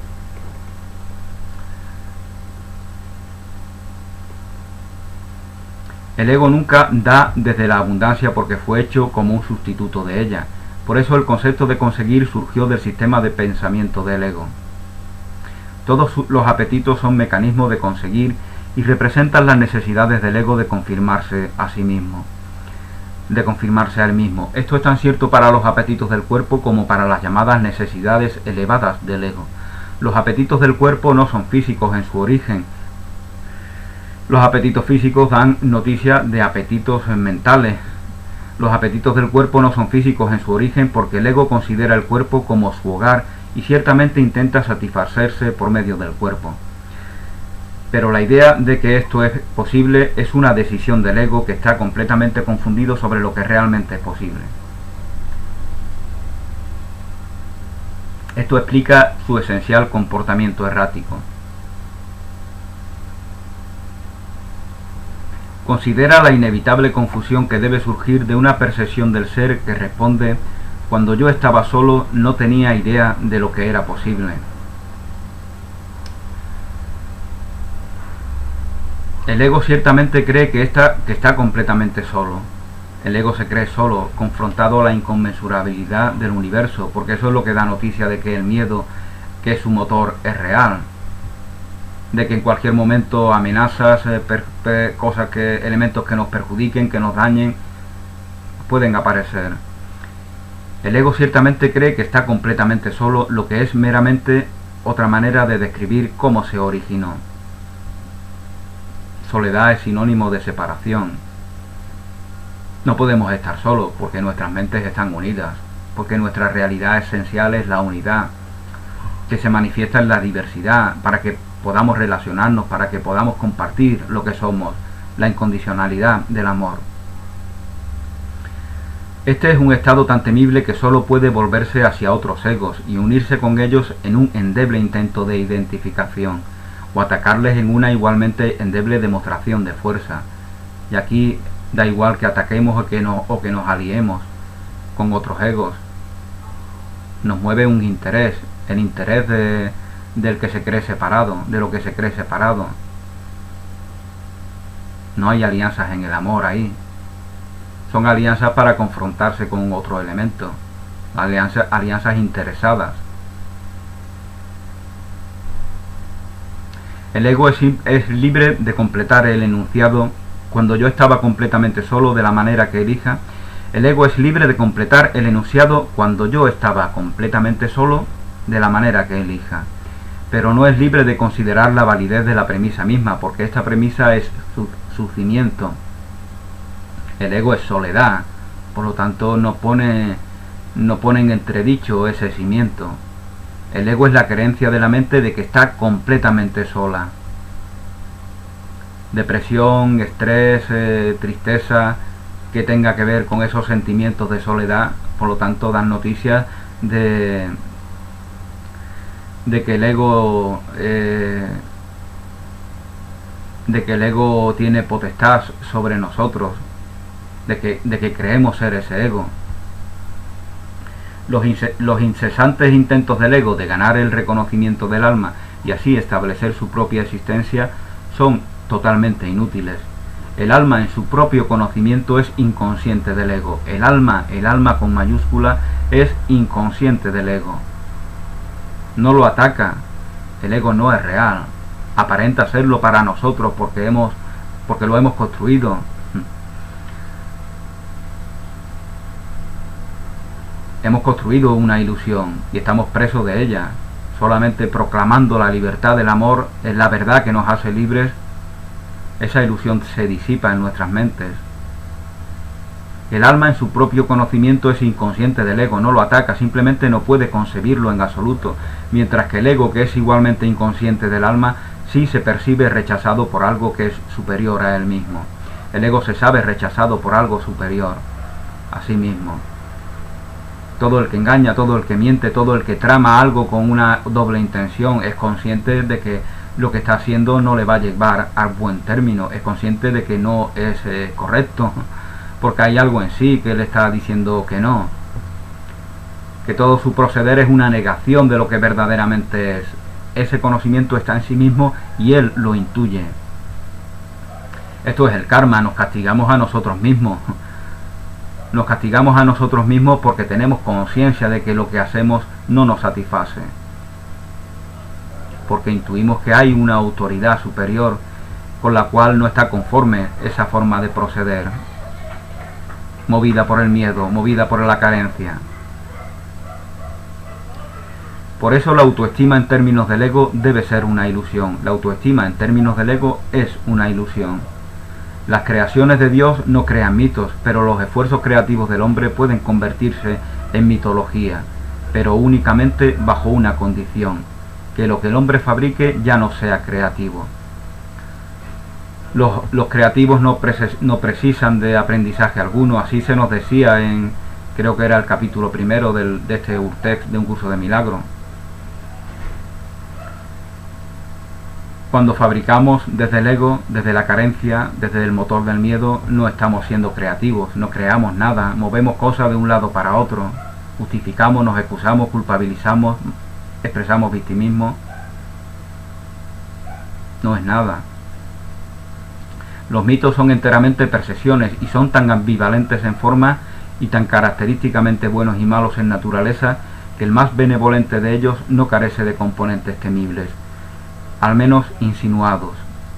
El ego nunca da desde la abundancia porque fue hecho como un sustituto de ella. Por eso el concepto de conseguir surgió del sistema de pensamiento del ego. Todos los apetitos son mecanismos de conseguir y representan las necesidades del ego de confirmarse a sí mismo, de confirmarse a él mismo. Esto es tan cierto para los apetitos del cuerpo como para las llamadas necesidades elevadas del ego. Los apetitos del cuerpo no son físicos en su origen. Los apetitos físicos dan noticia de apetitos mentales. Los apetitos del cuerpo no son físicos en su origen porque el ego considera el cuerpo como su hogar y ciertamente intenta satisfacerse por medio del cuerpo. Pero la idea de que esto es posible es una decisión del ego que está completamente confundido sobre lo que realmente es posible. Esto explica su esencial comportamiento errático. Considera la inevitable confusión que debe surgir de una percepción del ser que responde: cuando yo estaba solo no tenía idea de lo que era posible. El ego ciertamente cree que está, que está completamente solo. El ego se cree solo, confrontado a la inconmensurabilidad del universo, porque eso es lo que da noticia de que el miedo, que es su motor, es real. De que en cualquier momento amenazas, eh, per, per, cosas que, elementos que nos perjudiquen, que nos dañen, pueden aparecer. El ego ciertamente cree que está completamente solo, lo que es meramente otra manera de describir cómo se originó. Soledad es sinónimo de separación. No podemos estar solos porque nuestras mentes están unidas, porque nuestra realidad esencial es la unidad, que se manifiesta en la diversidad, para que podamos relacionarnos, para que podamos compartir lo que somos, la incondicionalidad del amor. Este es un estado tan temible que solo puede volverse hacia otros egos y unirse con ellos en un endeble intento de identificación, o atacarles en una igualmente endeble demostración de fuerza. Y aquí da igual que ataquemos o que, no, o que nos aliemos con otros egos. Nos mueve un interés, el interés de, del que se cree separado, de lo que se cree separado. No hay alianzas en el amor ahí. Son alianzas para confrontarse con otro elemento. Alianzas, alianzas interesadas. El ego es, es libre de completar el enunciado cuando yo estaba completamente solo de la manera que elija. El ego es libre de completar el enunciado cuando yo estaba completamente solo de la manera que elija. Pero no es libre de considerar la validez de la premisa misma, porque esta premisa es su, su cimiento. El ego es soledad, por lo tanto no pone, no pone en entredicho ese cimiento. El ego es la creencia de la mente de que está completamente sola. Depresión, estrés, eh, tristeza, que tenga que ver con esos sentimientos de soledad, por lo tanto dan noticias de, de que el ego eh, de que el ego tiene potestad sobre nosotros, de que, de que creemos ser ese ego. Los, los incesantes intentos del ego de ganar el reconocimiento del alma y así establecer su propia existencia son totalmente inútiles. El alma en su propio conocimiento es inconsciente del ego. El alma, el alma con mayúscula, es inconsciente del ego. No lo ataca. El ego no es real. Aparenta serlo para nosotros porque hemos, porque lo hemos construido. Hemos construido una ilusión y estamos presos de ella. Solamente proclamando la libertad del amor es la verdad que nos hace libres. Esa ilusión se disipa en nuestras mentes. El alma en su propio conocimiento es inconsciente del ego, no lo ataca, simplemente no puede concebirlo en absoluto, mientras que el ego, que es igualmente inconsciente del alma, sí se percibe rechazado por algo que es superior a él mismo. El ego se sabe rechazado por algo superior a sí mismo. Todo el que engaña, todo el que miente, todo el que trama algo con una doble intención es consciente de que lo que está haciendo no le va a llevar a buen término, es consciente de que no es eh, correcto, porque hay algo en sí que le está diciendo que no, que todo su proceder es una negación de lo que verdaderamente es. Ese conocimiento está en sí mismo y él lo intuye. Esto es el karma, nos castigamos a nosotros mismos. Nos castigamos a nosotros mismos porque tenemos conciencia de que lo que hacemos no nos satisface. Porque intuimos que hay una autoridad superior con la cual no está conforme esa forma de proceder, movida por el miedo, movida por la carencia. Por eso la autoestima en términos del ego debe ser una ilusión. La autoestima en términos del ego es una ilusión. Las creaciones de Dios no crean mitos, pero los esfuerzos creativos del hombre pueden convertirse en mitología, pero únicamente bajo una condición: que lo que el hombre fabrique ya no sea creativo. Los, los creativos no, preces, no precisan de aprendizaje alguno, así se nos decía en, creo que era el capítulo primero del, de este urtext de Un Curso de Milagro. Cuando fabricamos desde el ego, desde la carencia, desde el motor del miedo, no estamos siendo creativos, no creamos nada, movemos cosas de un lado para otro, justificamos, nos excusamos, culpabilizamos, expresamos victimismo. No es nada. Los mitos son enteramente percepciones y son tan ambivalentes en forma y tan característicamente buenos y malos en naturaleza que el más benevolente de ellos no carece de componentes temibles, al menos insinuados.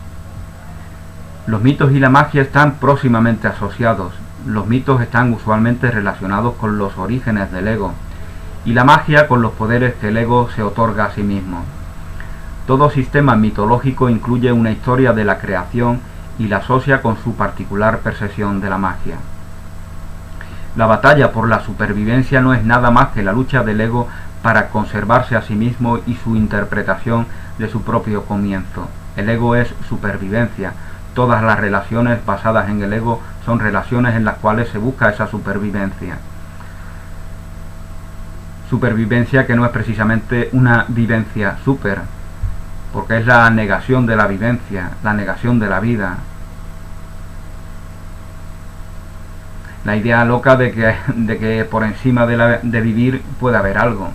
Los mitos y la magia están próximamente asociados. Los mitos están usualmente relacionados con los orígenes del ego y la magia con los poderes que el ego se otorga a sí mismo. Todo sistema mitológico incluye una historia de la creación y la asocia con su particular percepción de la magia. La batalla por la supervivencia no es nada más que la lucha del ego para conservarse a sí mismo y su interpretación de su propio comienzo. El ego es supervivencia. Todas las relaciones basadas en el ego son relaciones en las cuales se busca esa supervivencia. Supervivencia que no es precisamente una vivencia super, porque es la negación de la vivencia, la negación de la vida. La idea loca de que, de que por encima de, la, de vivir puede haber algo.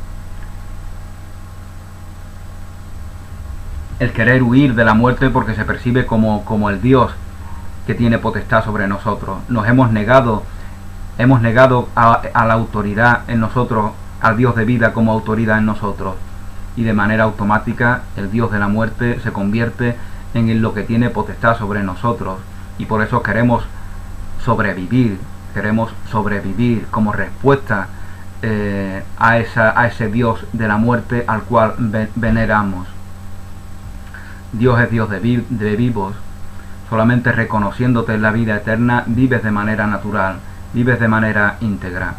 El querer huir de la muerte porque se percibe como, como el Dios que tiene potestad sobre nosotros. Nos hemos negado, hemos negado a, a la autoridad en nosotros, al Dios de vida como autoridad en nosotros. Y de manera automática el Dios de la muerte se convierte en lo que tiene potestad sobre nosotros. Y por eso queremos sobrevivir, queremos sobrevivir como respuesta eh, a, esa, a ese Dios de la muerte al cual veneramos. Dios es Dios de, vi de vivos. Solamente reconociéndote en la vida eterna vives de manera natural, vives de manera íntegra.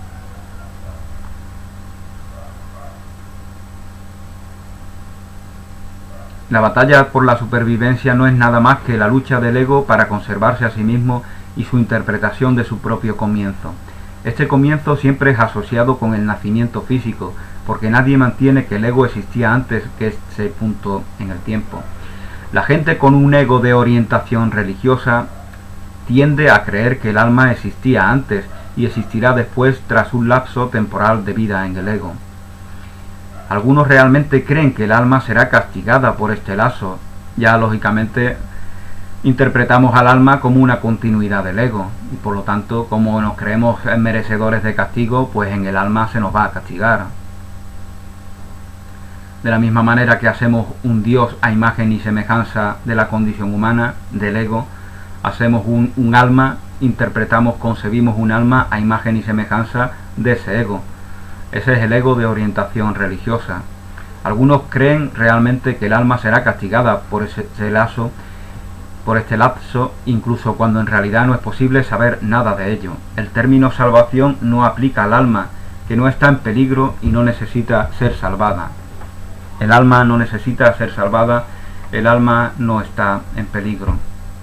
La batalla por la supervivencia no es nada más que la lucha del ego para conservarse a sí mismo y su interpretación de su propio comienzo. Este comienzo siempre es asociado con el nacimiento físico, porque nadie mantiene que el ego existía antes que ese punto en el tiempo. La gente con un ego de orientación religiosa tiende a creer que el alma existía antes y existirá después tras un lapso temporal de vida en el ego. Algunos realmente creen que el alma será castigada por este lazo. Ya lógicamente interpretamos al alma como una continuidad del ego y por lo tanto, como nos creemos merecedores de castigo, pues en el alma se nos va a castigar. De la misma manera que hacemos un Dios a imagen y semejanza de la condición humana, del ego, hacemos un, un alma, interpretamos, concebimos un alma a imagen y semejanza de ese ego. Ese es el ego de orientación religiosa. Algunos creen realmente que el alma será castigada por ese, ese lazo, por este lapso, incluso cuando en realidad no es posible saber nada de ello. El término salvación no aplica al alma, que no está en peligro y no necesita ser salvada. El alma no necesita ser salvada, el alma no está en peligro.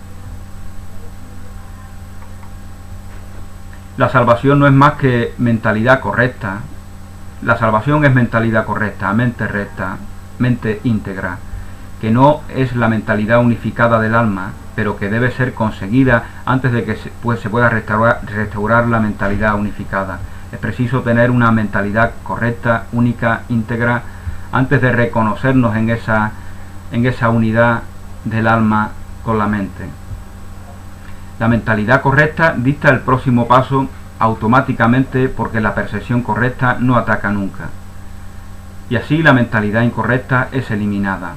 La salvación no es más que mentalidad correcta. La salvación es mentalidad correcta, mente recta, mente íntegra, que no es la mentalidad unificada del alma, pero que debe ser conseguida antes de que se, pues, se pueda restaurar, restaurar la mentalidad unificada. Es preciso tener una mentalidad correcta, única, íntegra, antes de reconocernos en esa, en esa unidad del alma con la mente. La mentalidad correcta dicta el próximo paso automáticamente porque la percepción correcta no ataca nunca. Y así la mentalidad incorrecta es eliminada.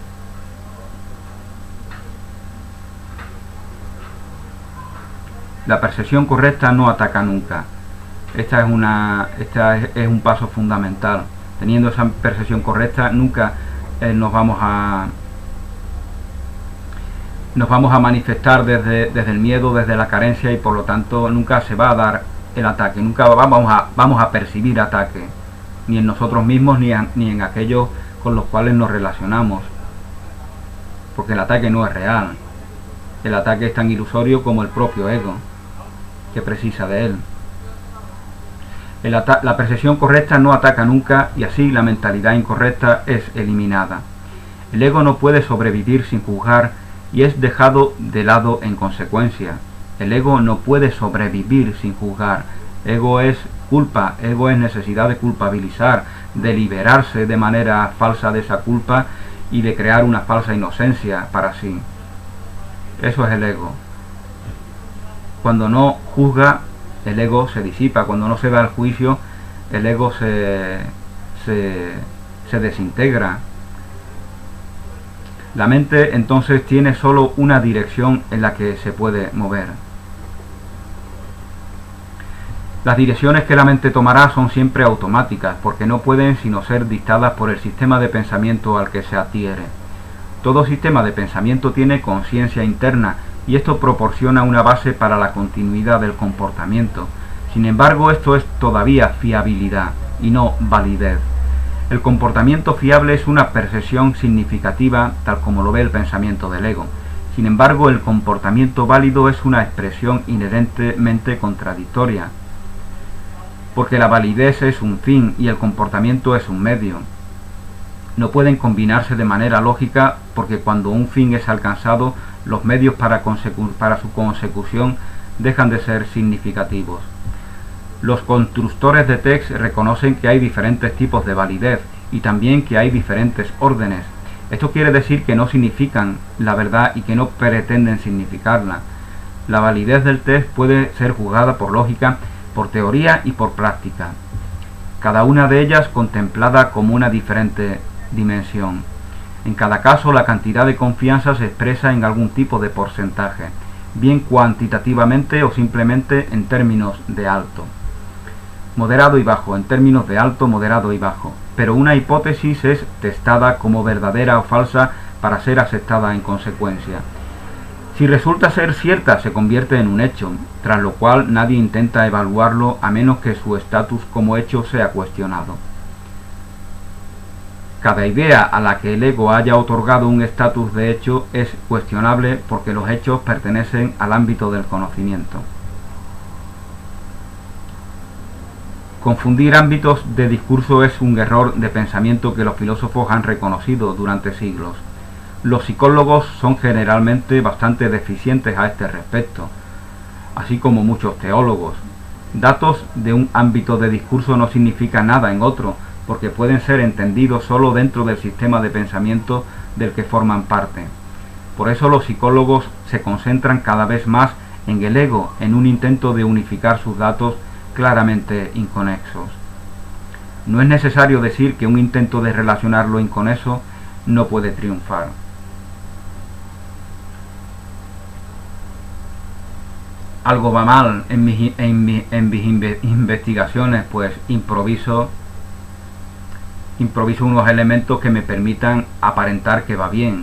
La percepción correcta no ataca nunca. Esta es, una, esta es, es un paso fundamental. Teniendo esa percepción correcta, nunca eh, nos vamos a nos vamos a manifestar desde, desde el miedo, desde la carencia, y por lo tanto nunca se va a dar el ataque, nunca vamos a, vamos a percibir ataque, ni en nosotros mismos ni, a, ni en aquellos con los cuales nos relacionamos, porque el ataque no es real. El ataque es tan ilusorio como el propio ego, que precisa de él. El la percepción correcta no ataca nunca y así la mentalidad incorrecta es eliminada. El ego no puede sobrevivir sin juzgar y es dejado de lado en consecuencia. El ego no puede sobrevivir sin juzgar. Ego es culpa, ego es necesidad de culpabilizar, de liberarse de manera falsa de esa culpa y de crear una falsa inocencia para sí. Eso es el ego. Cuando no juzga, el ego se disipa. Cuando no se da el juicio, el ego se, se, se desintegra. La mente entonces tiene solo una dirección en la que se puede mover. Las direcciones que la mente tomará son siempre automáticas, porque no pueden sino ser dictadas por el sistema de pensamiento al que se adhiere. Todo sistema de pensamiento tiene conciencia interna, y esto proporciona una base para la continuidad del comportamiento. Sin embargo, esto es todavía fiabilidad, y no validez. El comportamiento fiable es una percepción significativa, tal como lo ve el pensamiento del ego. Sin embargo, el comportamiento válido es una expresión inherentemente contradictoria, porque la validez es un fin y el comportamiento es un medio. No pueden combinarse de manera lógica, porque cuando un fin es alcanzado, los medios para, para su consecución dejan de ser significativos. Los constructores de textos reconocen que hay diferentes tipos de validez y también que hay diferentes órdenes. Esto quiere decir que no significan la verdad y que no pretenden significarla. La validez del texto puede ser juzgada por lógica, por teoría y por práctica, cada una de ellas contemplada como una diferente dimensión. En cada caso, la cantidad de confianza se expresa en algún tipo de porcentaje, bien cuantitativamente o simplemente en términos de alto, moderado y bajo, en términos de alto, moderado y bajo. Pero una hipótesis es testada como verdadera o falsa para ser aceptada en consecuencia. Si resulta ser cierta, se convierte en un hecho, tras lo cual nadie intenta evaluarlo a menos que su estatus como hecho sea cuestionado. Cada idea a la que el ego haya otorgado un estatus de hecho es cuestionable porque los hechos pertenecen al ámbito del conocimiento. Confundir ámbitos de discurso es un error de pensamiento que los filósofos han reconocido durante siglos. Los psicólogos son generalmente bastante deficientes a este respecto, así como muchos teólogos. Datos de un ámbito de discurso no significan nada en otro, porque pueden ser entendidos solo dentro del sistema de pensamiento del que forman parte. Por eso los psicólogos se concentran cada vez más en el ego, en un intento de unificar sus datos claramente inconexos. No es necesario decir que un intento de relacionar lo inconexo no puede triunfar. Algo va mal en mis, en mi, en mis investigaciones, pues improviso, improviso unos elementos que me permitan aparentar que va bien.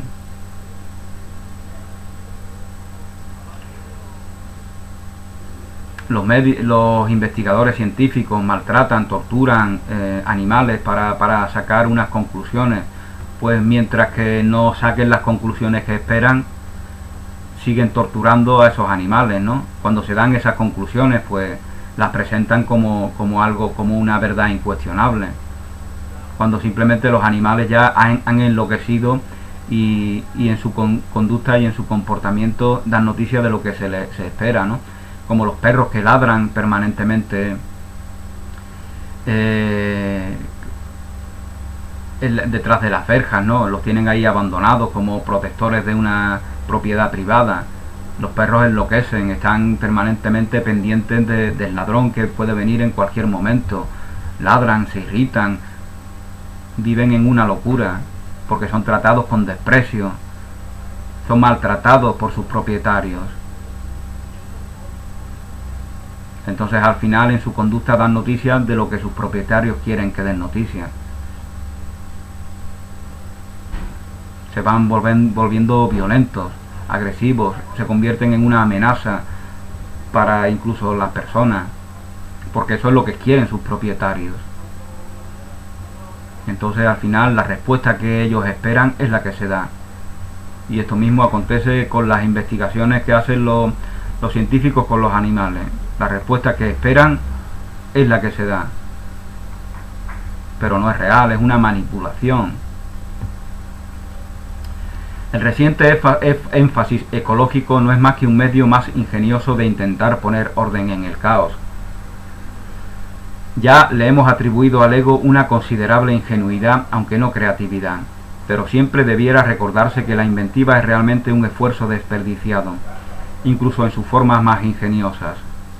Los, los investigadores científicos maltratan, torturan eh, animales para, para sacar unas conclusiones, pues mientras que no saquen las conclusiones que esperan, siguen torturando a esos animales, ¿no? Cuando se dan esas conclusiones, pues las presentan como, como algo, como una verdad incuestionable, cuando simplemente los animales ya han, han enloquecido y, y en su con, conducta y en su comportamiento dan noticia de lo que se les se espera, ¿no? Como los perros que ladran permanentemente eh, el, detrás de las verjas, ¿no? Los tienen ahí abandonados como protectores de una propiedad privada. Los perros enloquecen, están permanentemente pendientes de, del ladrón que puede venir en cualquier momento. Ladran, se irritan, viven en una locura porque son tratados con desprecio, son maltratados por sus propietarios. Entonces al final en su conducta dan noticias de lo que sus propietarios quieren que den noticias. Se van volven, volviendo violentos, agresivos, se convierten en una amenaza para incluso las personas, porque eso es lo que quieren sus propietarios. Entonces al final la respuesta que ellos esperan es la que se da. Y esto mismo acontece con las investigaciones que hacen los, los científicos con los animales. La respuesta que esperan es la que se da, pero no es real, es una manipulación. El reciente énfasis ecológico no es más que un medio más ingenioso de intentar poner orden en el caos. Ya le hemos atribuido al ego una considerable ingenuidad, aunque no creatividad. pero siempre debiera recordarse que la inventiva es realmente un esfuerzo desperdiciado, incluso en sus formas más ingeniosas.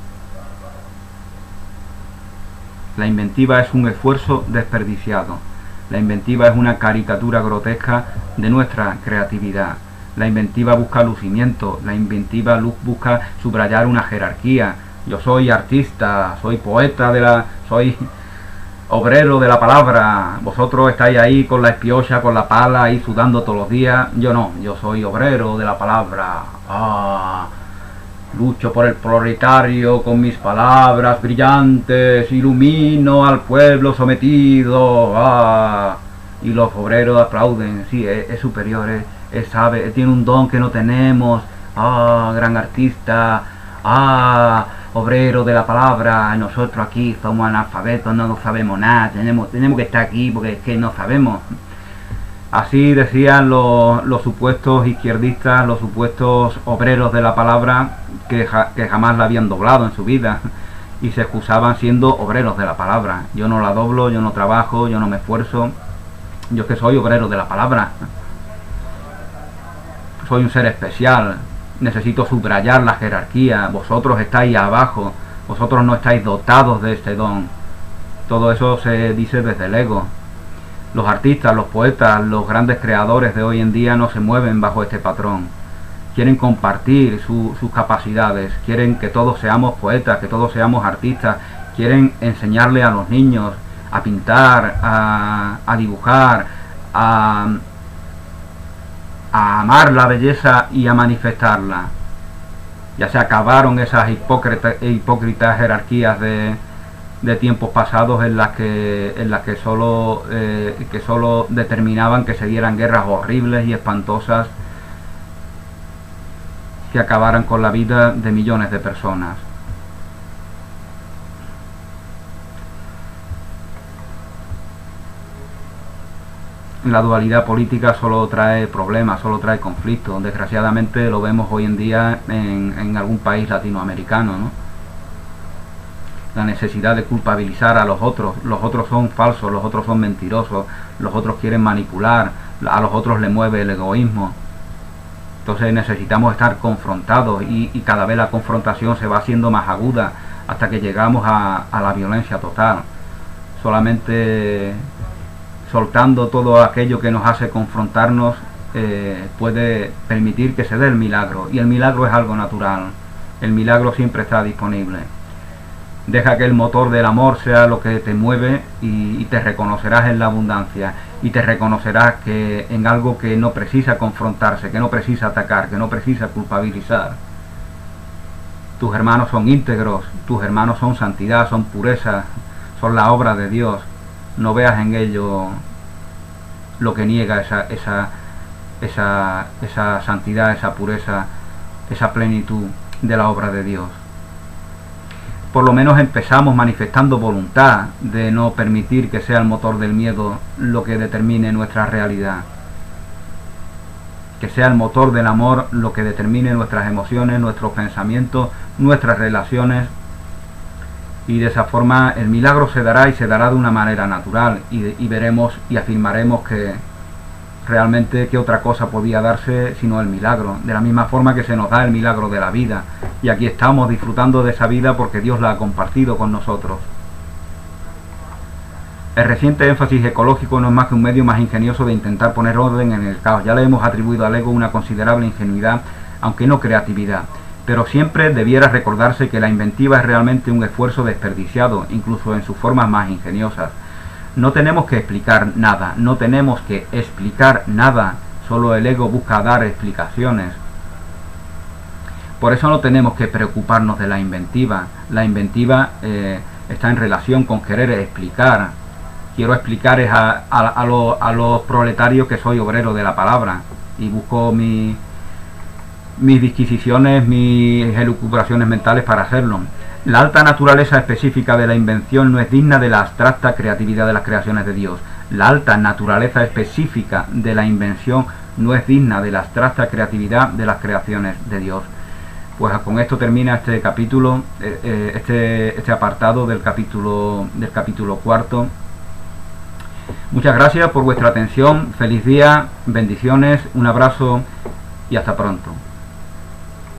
La inventiva es un esfuerzo desperdiciado. La inventiva es una caricatura grotesca de nuestra creatividad. La inventiva busca lucimiento, la inventiva busca subrayar una jerarquía. Yo soy artista, soy poeta de la... soy obrero de la palabra. Vosotros estáis ahí con la espiocha, con la pala, ahí sudando todos los días. Yo no, yo soy obrero de la palabra. Ah, lucho por el proletario con mis palabras brillantes, ilumino al pueblo sometido. Ah, y los obreros aplauden. Sí, es, es superior, es, es sabe, tiene un don que no tenemos. Ah, gran artista. Ah, obrero de la palabra. Nosotros aquí somos analfabetos, no sabemos nada, tenemos, tenemos que estar aquí porque es que no sabemos. Así decían los, los supuestos izquierdistas, los supuestos obreros de la palabra que, ja, que jamás la habían doblado en su vida y se excusaban siendo obreros de la palabra. Yo no la doblo, yo no trabajo, yo no me esfuerzo, yo es que soy obrero de la palabra. Soy un ser especial. Necesito subrayar la jerarquía. Vosotros estáis abajo, vosotros no estáis dotados de este don. Todo eso se dice desde el ego. Los artistas, los poetas, los grandes creadores de hoy en día no se mueven bajo este patrón. Quieren compartir su, sus capacidades, quieren que todos seamos poetas, que todos seamos artistas, quieren enseñarle a los niños a pintar, a, a dibujar, a... a amar la belleza y a manifestarla. Ya se acabaron esas hipócritas, hipócritas jerarquías de, de tiempos pasados en las que en las que solo eh, que solo determinaban que se dieran guerras horribles y espantosas que acabaran con la vida de millones de personas. La dualidad política solo trae problemas, solo trae conflictos. Desgraciadamente lo vemos hoy en día en, en algún país latinoamericano, ¿no? La necesidad de culpabilizar a los otros. Los otros son falsos, los otros son mentirosos, los otros quieren manipular, a los otros les mueve el egoísmo. Entonces necesitamos estar confrontados y, y cada vez la confrontación se va haciendo más aguda hasta que llegamos a, a la violencia total. Solamente soltando todo aquello que nos hace confrontarnos eh, puede permitir que se dé el milagro, y el milagro es algo natural. El milagro siempre está disponible. Deja que el motor del amor sea lo que te mueve y, y te reconocerás en la abundancia, y te reconocerás que en algo que no precisa confrontarse, que no precisa atacar, que no precisa culpabilizar. Tus hermanos son íntegros, tus hermanos son santidad, son pureza, son la obra de Dios. No veas en ello lo que niega esa, esa, esa, esa santidad, esa pureza, esa plenitud de la obra de Dios. Por lo menos empezamos manifestando voluntad de no permitir que sea el motor del miedo lo que determine nuestra realidad. Que sea el motor del amor lo que determine nuestras emociones, nuestros pensamientos, nuestras relaciones. Y de esa forma el milagro se dará, y se dará de una manera natural, y, y veremos y afirmaremos que realmente qué otra cosa podía darse sino el milagro, de la misma forma que se nos da el milagro de la vida, y aquí estamos disfrutando de esa vida porque Dios la ha compartido con nosotros. El reciente énfasis ecológico no es más que un medio más ingenioso de intentar poner orden en el caos. Ya le hemos atribuido al ego una considerable ingenuidad, aunque no creatividad. Pero siempre debiera recordarse que la inventiva es realmente un esfuerzo desperdiciado, incluso en sus formas más ingeniosas. No tenemos que explicar nada, no tenemos que explicar nada, solo el ego busca dar explicaciones. Por eso no tenemos que preocuparnos de la inventiva. La inventiva eh, está en relación con querer explicar. Quiero explicar es a, a, a, lo, a los proletarios que soy obrero de la palabra, y busco mi... mis disquisiciones, mis elucubraciones mentales para hacerlo. La alta naturaleza específica de la invención no es digna de la abstracta creatividad de las creaciones de Dios. La alta naturaleza específica de la invención no es digna de la abstracta creatividad de las creaciones de Dios. Pues con esto termina este capítulo, este, este apartado del capítulo, del capítulo cuarto. Muchas gracias por vuestra atención, feliz día, bendiciones, un abrazo y hasta pronto.